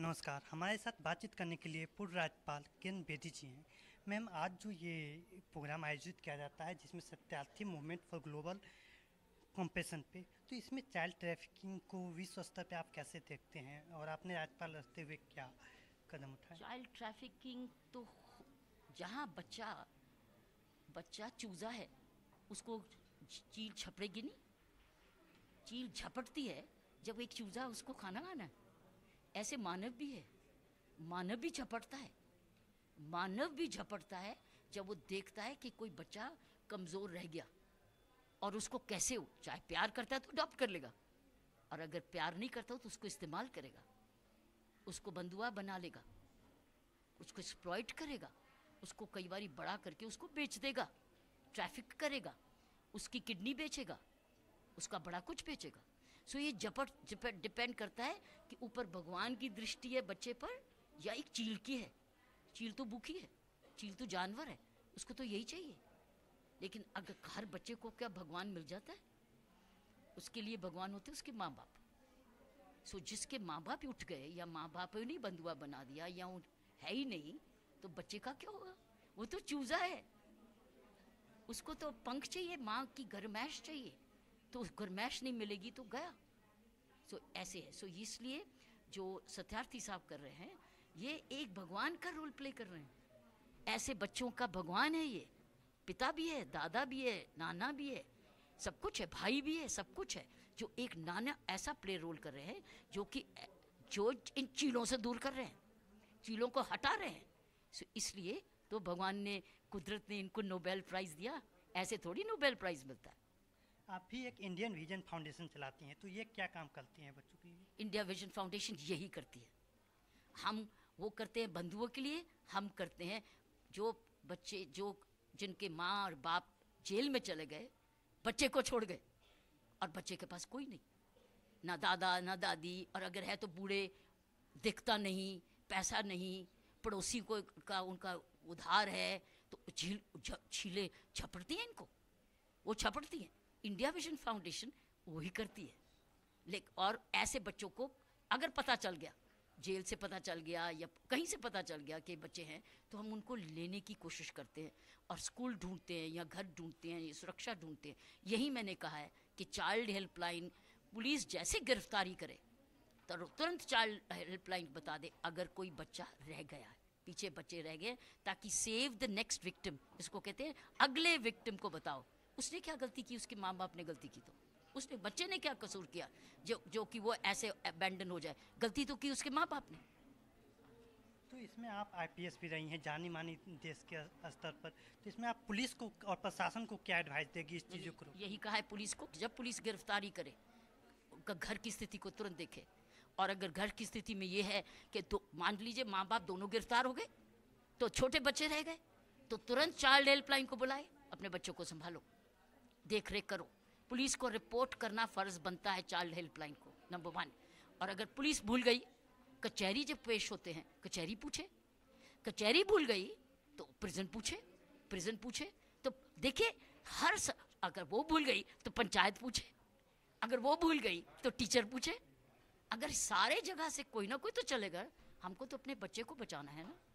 नमस्कार। हमारे साथ बातचीत करने के लिए पूर्व राज्यपाल किरण बेदी जी हैं। मैम, आज जो ये प्रोग्राम आयोजित किया जाता है जिसमें Satyarthi movement for global compassion पे, तो इसमें चाइल्ड ट्रैफिकिंग को विश्व स्तर पे आप कैसे देखते हैं और आपने राज्यपाल रहते हुए क्या कदम उठाए? चाइल्ड ट्रैफिकिंग तो जहाँ बच्चा चूजा है उसको चील झपड़ेगी नहीं। चील झपटती है जब एक चूजा उसको खाना खाना है। ऐसे मानव भी है, मानव भी झपटता है। मानव भी झपटता है जब वो देखता है कि कोई बच्चा कमज़ोर रह गया और उसको कैसे हो, चाहे प्यार करता है तो अडॉप्ट कर लेगा, और अगर प्यार नहीं करता हो तो उसको इस्तेमाल करेगा, उसको बंधुआ बना लेगा, उसको एक्सप्लॉइट करेगा, उसको कई बार बड़ा करके उसको बेच देगा, ट्रैफिक करेगा, उसकी किडनी बेचेगा, उसका बड़ा कुछ बेचेगा। सो ये झपट डिपेंड करता है कि ऊपर भगवान की दृष्टि है बच्चे पर या एक चील की है। चील तो भूखी है, चील तो जानवर है, उसको तो यही चाहिए। लेकिन अगर हर बच्चे को क्या भगवान मिल जाता है? उसके लिए भगवान होते हैं उसके माँ बाप। सो जिसके माँ बाप उठ गए या माँ बाप ने बंधुआ बना दिया या है ही नहीं, तो बच्चे का क्या होगा? वो तो चूजा है, उसको तो पंख चाहिए, माँ की गरमैश चाहिए, तो गरमैश नहीं मिलेगी तो गया। सो ऐसे है। सो इसलिए जो सत्यार्थी साहब कर रहे हैं ये एक भगवान का रोल प्ले कर रहे हैं। ऐसे बच्चों का भगवान है ये, पिता भी है, दादा भी है, नाना भी है, सब कुछ है, भाई भी है, सब कुछ है। जो एक नाना ऐसा प्ले रोल कर रहे हैं जो इन चीलों से दूर कर रहे हैं, चीलों को हटा रहे हैं। सो इसलिए तो भगवान ने, कुदरत ने इनको नोबेल प्राइज़ दिया। ऐसे थोड़ी नोबेल प्राइज़ मिलता है। आप भी एक इंडियन विजन फाउंडेशन चलाती हैं, तो ये क्या काम करती हैं बच्चों के लिए? इंडिया विजन फाउंडेशन यही करती है। हम वो करते हैं बंधुओं के लिए, हम करते हैं जो बच्चे जिनके माँ और बाप जेल में चले गए, बच्चे को छोड़ गए और बच्चे के पास कोई नहीं, ना दादा ना दादी, और अगर है तो बूढ़े, दिखता नहीं, पैसा नहीं, पड़ोसी को उनका उधार है, तो छीले झपटती हैं इनको, वो झपटती हैं। इंडिया विजन फाउंडेशन वही करती है। लेकिन और ऐसे बच्चों को अगर पता चल गया, जेल से पता चल गया या कहीं से पता चल गया कि बच्चे हैं, तो हम उनको लेने की कोशिश करते हैं और स्कूल ढूंढते हैं या घर ढूंढते हैं या सुरक्षा ढूंढते हैं। यही मैंने कहा है कि चाइल्ड हेल्पलाइन, पुलिस जैसे गिरफ्तारी करे तो तुरंत चाइल्ड हेल्पलाइन बता दे अगर कोई बच्चा रह गया है, पीछे बच्चे रह गए, ताकि सेव द नेक्स्ट विक्टिम, इसको कहते हैं, अगले विक्टिम को बताओ उसने क्या गलती की, उसके माँ बाप ने गलती की, तो उसने, बच्चे ने क्या कसूर किया जो कि वो ऐसे अबैंडन हो जाए? गलती तो की उसके माँ बाप ने। तो इसमें आप आईपीएस भी रही हैं, जानी मानी देश के स्तर पर, तो इसमें आप पुलिस को और प्रशासन को क्या एडवाइस देगी इस चीज़ों को? यही कहा है पुलिस को, जब पुलिस गिरफ्तारी करे उनका घर की स्थिति को तुरंत देखे, और अगर घर की स्थिति में ये है कि तो मान लीजिए माँ बाप दोनों गिरफ्तार हो गए तो छोटे बच्चे रह गए, तो तुरंत चाइल्ड हेल्पलाइन को बुलाए, अपने बच्चों को संभालो, देख रेख करो। पुलिस को रिपोर्ट करना फ़र्ज बनता है चाइल्ड हेल्पलाइन को, नंबर 1। और अगर पुलिस भूल गई, कचहरी जब पेश होते हैं कचहरी पूछे, कचहरी भूल गई तो प्रिजन पूछे, तो देखिए अगर वो भूल गई तो पंचायत पूछे, अगर वो भूल गई तो टीचर पूछे, अगर सारे जगह से कोई ना कोई तो चलेगा। हमको तो अपने बच्चे को बचाना है ना।